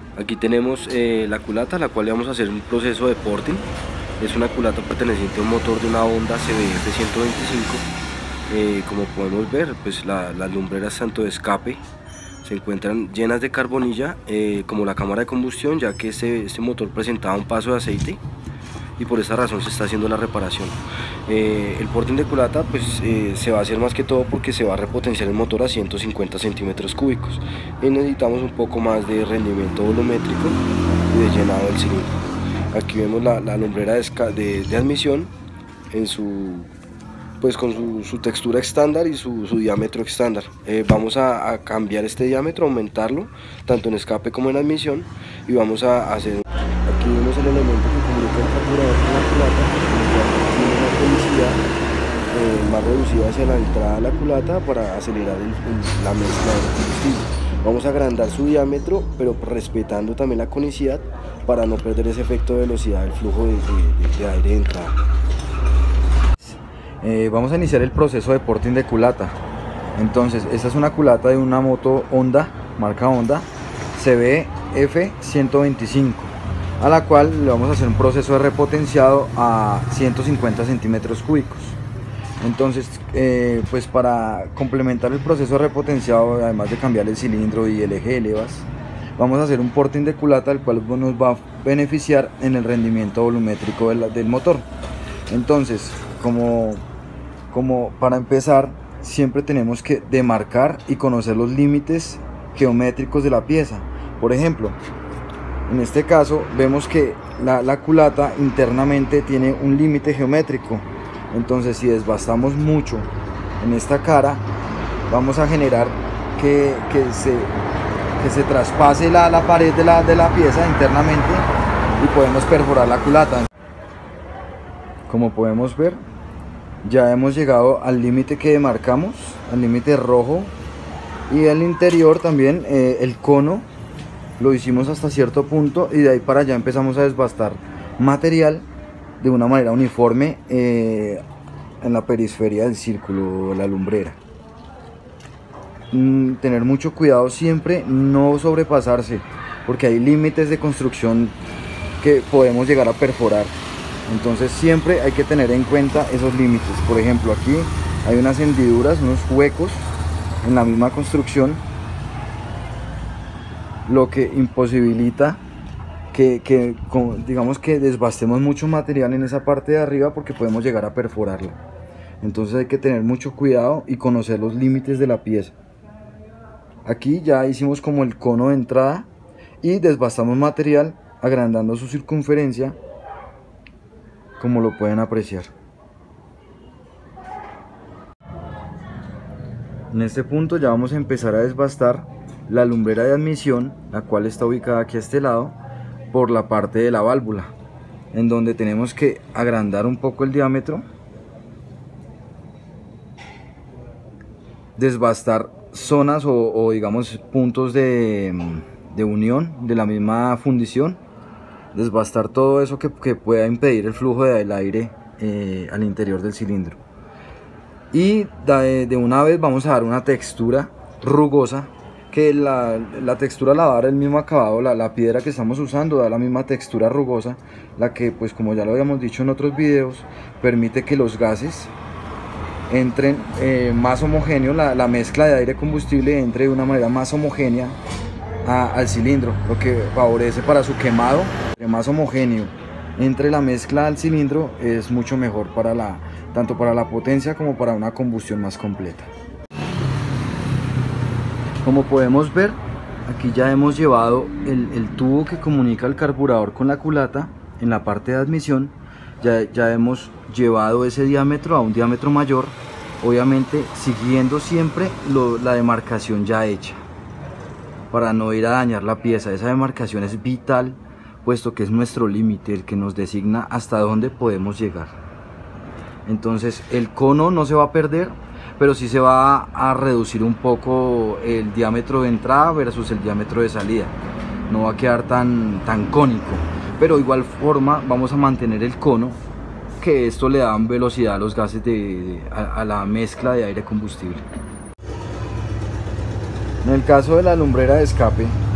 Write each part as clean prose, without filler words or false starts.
Aquí tenemos la culata, la cual le vamos a hacer un proceso de porting. Es una culata perteneciente a un motor de una Honda CBF 125. Como podemos ver, pues las lumbreras tanto de escape se encuentran llenas de carbonilla, como la cámara de combustión, ya que este motor presentaba un paso de aceite y por esa razón se está haciendo la reparación. El porting de culata pues se va a hacer más que todo porque se va a repotenciar el motor a 150 centímetros cúbicos y necesitamos un poco más de rendimiento volumétrico y de llenado del cilindro. Aquí vemos la lumbrera de admisión en pues con su textura estándar y su diámetro estándar. Vamos a cambiar este diámetro, aumentarlo tanto en escape como en admisión, y vamos a hacer, aquí vemos el elemento que comunica el carburador con la culata, tiene una velocidad más reducida hacia la entrada de la culata para acelerar la mezcla del combustible. Vamos a agrandar su diámetro, pero respetando también la conicidad para no perder ese efecto de velocidad del flujo de aire de entrada. Vamos a iniciar el proceso de porting de culata. Entonces, esta es una culata de una moto Honda, marca Honda, CBF 125, a la cual le vamos a hacer un proceso de repotenciado a 150 centímetros cúbicos. Entonces, pues para complementar el proceso de repotenciado, además de cambiar el cilindro y el eje de levas, vamos a hacer un porting de culata, el cual nos va a beneficiar en el rendimiento volumétrico del motor. Entonces, como para empezar, siempre tenemos que demarcar y conocer los límites geométricos de la pieza. Por ejemplo, en este caso vemos que la culata internamente tiene un límite geométrico. Entonces, si desbastamos mucho en esta cara, vamos a generar que se traspase la pared de la pieza internamente y podemos perforar la culata. Como podemos ver, ya hemos llegado al límite que demarcamos, al límite rojo, y el interior también, el cono lo hicimos hasta cierto punto y de ahí para allá empezamos a desbastar material de una manera uniforme en la periferia del círculo, la lumbrera. Tener mucho cuidado siempre, no sobrepasarse, porque hay límites de construcción que podemos llegar a perforar. Entonces siempre hay que tener en cuenta esos límites. Por ejemplo, aquí hay unas hendiduras, unos huecos en la misma construcción, lo que imposibilita digamos que desbastemos mucho material en esa parte de arriba, porque podemos llegar a perforarla. Entonces hay que tener mucho cuidado y conocer los límites de la pieza. Aquí ya hicimos como el cono de entrada y desbastamos material agrandando su circunferencia, como lo pueden apreciar. En este punto ya vamos a empezar a desbastar la lumbrera de admisión, la cual está ubicada aquí a este lado, por la parte de la válvula, en donde tenemos que agrandar un poco el diámetro, desbastar zonas o digamos puntos de unión de la misma fundición, desbastar todo eso que pueda impedir el flujo del aire al interior del cilindro. Y de una vez vamos a dar una textura rugosa, que la textura la va a dar el mismo acabado, la piedra que estamos usando da la misma textura rugosa, la que, pues como ya lo habíamos dicho en otros videos, permite que los gases entren más homogéneos, la mezcla de aire combustible entre de una manera más homogénea al cilindro, lo que favorece para su quemado. Más homogéneo entre la mezcla al cilindro es mucho mejor tanto para la potencia como para una combustión más completa. Como podemos ver, aquí ya hemos llevado el tubo que comunica el carburador con la culata en la parte de admisión. Ya hemos llevado ese diámetro a un diámetro mayor, obviamente siguiendo siempre la demarcación ya hecha, para no ir a dañar la pieza. Esa demarcación es vital, puesto que es nuestro límite, el que nos designa hasta dónde podemos llegar. Entonces el cono no se va a perder, pero sí se va a reducir un poco el diámetro de entrada versus el diámetro de salida. No va a quedar tan cónico, pero de igual forma vamos a mantener el cono, que esto le da velocidad a los gases a la mezcla de aire combustible. En el caso de la lumbrera de escape,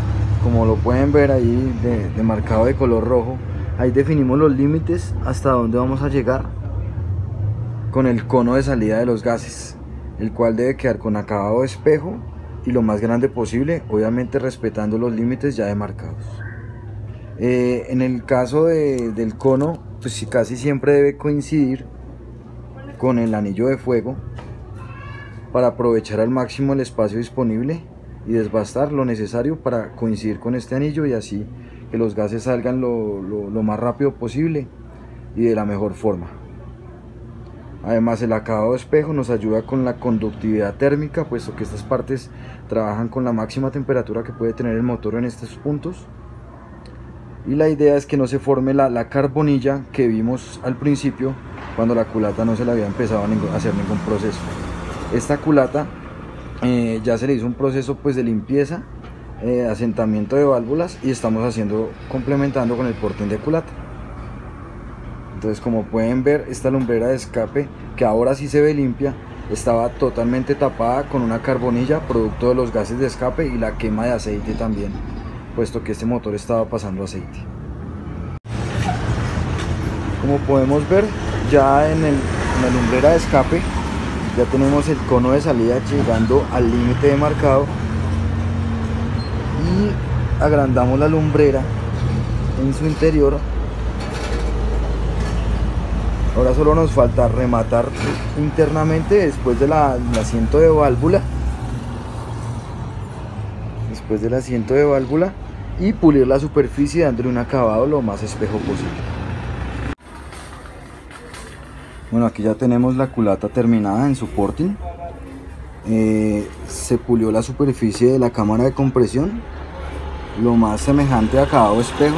como lo pueden ver ahí de marcado de color rojo, ahí definimos los límites hasta dónde vamos a llegar con el cono de salida de los gases, el cual debe quedar con acabado de espejo y lo más grande posible, obviamente respetando los límites ya demarcados. En el caso del cono, pues casi siempre debe coincidir con el anillo de fuego para aprovechar al máximo el espacio disponible y desbastar lo necesario para coincidir con este anillo, y así que los gases salgan lo más rápido posible y de la mejor forma. Además, el acabado de espejo nos ayuda con la conductividad térmica, puesto que estas partes trabajan con la máxima temperatura que puede tener el motor en estos puntos, y la idea es que no se forme la carbonilla que vimos al principio cuando la culata no se le había empezado a hacer ningún proceso. Esta culata ya se le hizo un proceso pues de limpieza, asentamiento de válvulas, y estamos complementando con el portín de culata. Entonces, como pueden ver, esta lumbrera de escape, que ahora sí se ve limpia, estaba totalmente tapada con una carbonilla producto de los gases de escape y la quema de aceite también, puesto que este motor estaba pasando aceite. Como podemos ver, ya en la lumbrera de escape ya tenemos el cono de salida llegando al límite demarcado, y agrandamos la lumbrera en su interior. Ahora solo nos falta rematar internamente después del asiento de válvula, y pulir la superficie dándole un acabado lo más espejo posible. Bueno, aquí ya tenemos la culata terminada en su porting. Se pulió la superficie de la cámara de compresión, lo más semejante a acabado espejo,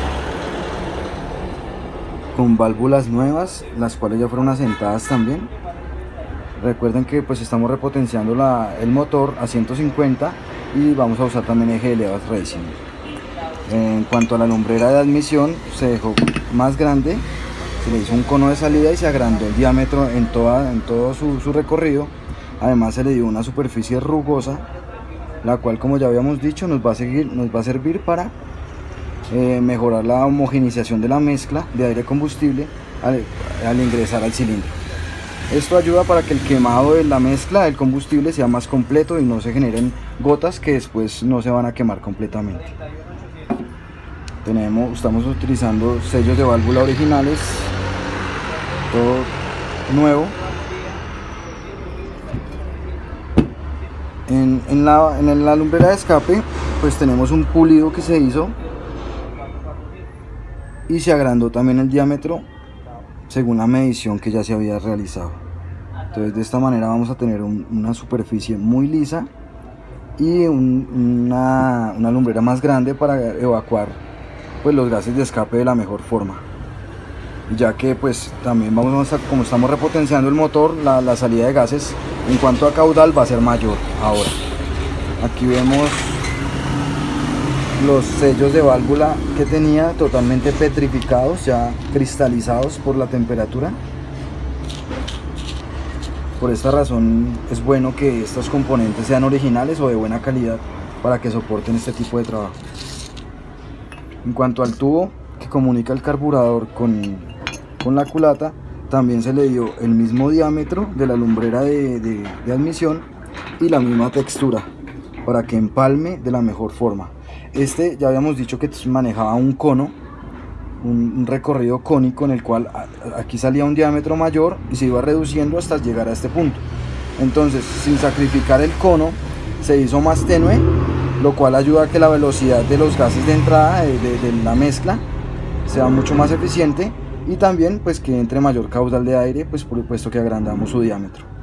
con válvulas nuevas, las cuales ya fueron asentadas también. Recuerden que pues estamos repotenciando el motor a 150 y vamos a usar también eje de levas racing. En cuanto a la lumbrera de admisión, se dejó más grande, se le hizo un cono de salida y se agrandó el diámetro en todo su recorrido. Además, se le dio una superficie rugosa, la cual, como ya habíamos dicho, nos va a servir para mejorar la homogenización de la mezcla de aire combustible al ingresar al cilindro. Esto ayuda para que el quemado de la mezcla del combustible sea más completo y no se generen gotas que después no se van a quemar completamente. Estamos utilizando sellos de válvula originales, todo nuevo. En la lumbrera de escape pues tenemos un pulido que se hizo y se agrandó también el diámetro según la medición que ya se había realizado. Entonces, de esta manera vamos a tener una superficie muy lisa y una lumbrera más grande para evacuar pues los gases de escape de la mejor forma, ya que pues también como estamos repotenciando el motor, la salida de gases en cuanto a caudal va a ser mayor. Ahora aquí vemos los sellos de válvula que tenía totalmente petrificados, ya cristalizados por la temperatura. Por esta razón es bueno que estos componentes sean originales o de buena calidad para que soporten este tipo de trabajo. En cuanto al tubo que comunica el carburador con la culata, también se le dio el mismo diámetro de la lumbrera de admisión y la misma textura para que empalme de la mejor forma. Ya habíamos dicho que manejaba un cono, un recorrido cónico, en el cual aquí salía un diámetro mayor y se iba reduciendo hasta llegar a este punto. Entonces, sin sacrificar el cono, se hizo más tenue, lo cual ayuda a que la velocidad de los gases de entrada de la mezcla sea mucho más eficiente, y también pues que entre mayor caudal de aire, pues puesto que agrandamos su diámetro.